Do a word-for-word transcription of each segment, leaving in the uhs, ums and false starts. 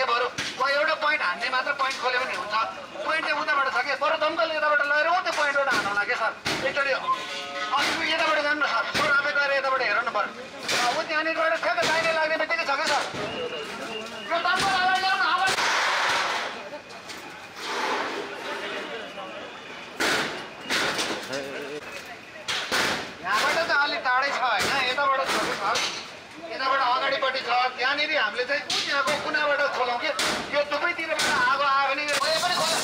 बरु एउटा पोइन्ट हान्ने मात्र पोइन्ट खोल्यो भने हुन्छ पोइन्ट चाहिँ उताबाट छ कि बरु दमकल यताबाट लगेर ऊ त्यो पोइन्टबाट हान्नु होला कि सर एकचोटि अनि यताबाट जानु न सर सर आफै गएर यताबाट हेर्नु पर्यो ऊ त्यहाँनिरबाट ठ्याक्क दाहिने लाग्ने बित्तिकै छ कि सर यो दमकल अगाडि ल्याउनु हावा यहाँबाट चाहिँ अलिक टाढै छ होइन यताबाट छ कि सर यताबाट अगाडिपट्टि छ त्यहाँनिर हामीले चाहिँ त्यहाँको कुनाबाट खोलौँ कि यो दुवैतिरबाट आगो आयो भने पनि खोला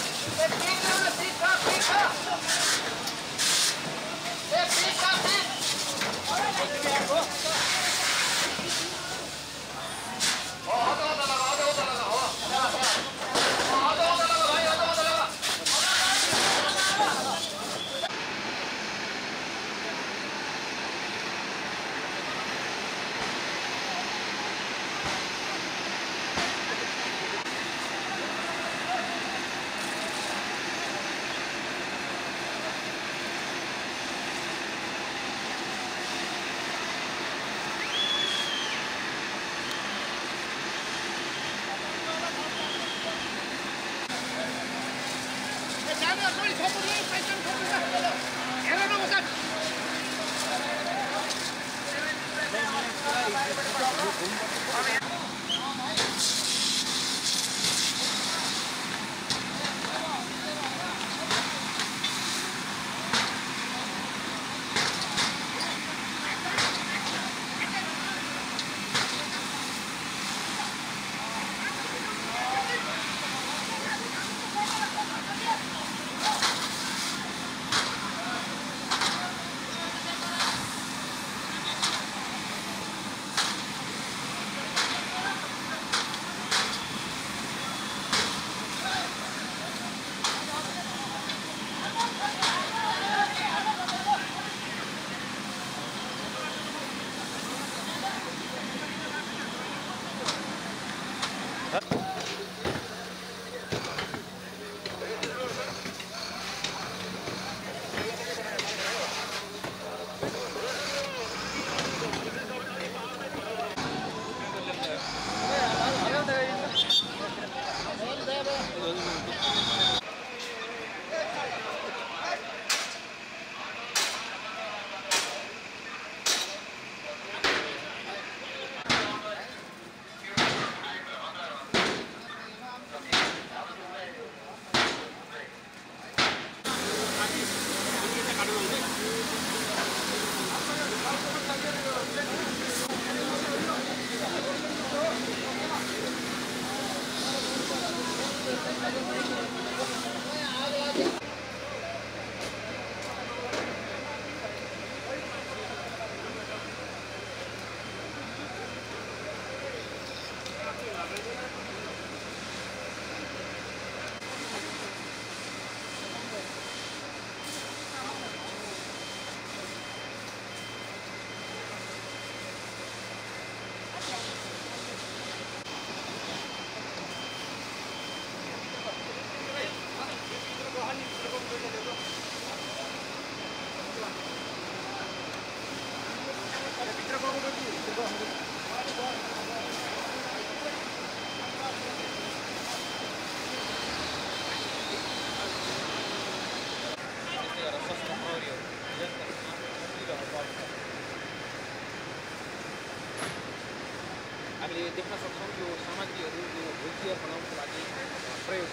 हामीले देख्न सक्छौँ यो सामग्रीहरू यो व्हिलचेयर बनाउनको लागि प्रयोग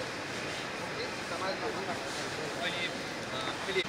हुन्छ समाजमा अहिले हामीले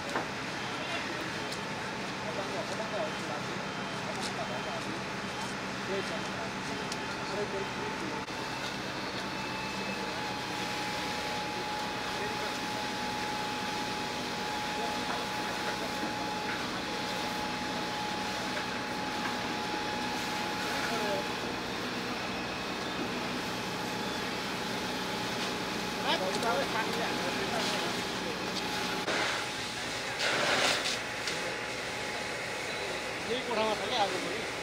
यही कोठामा छ क्या आगो पनि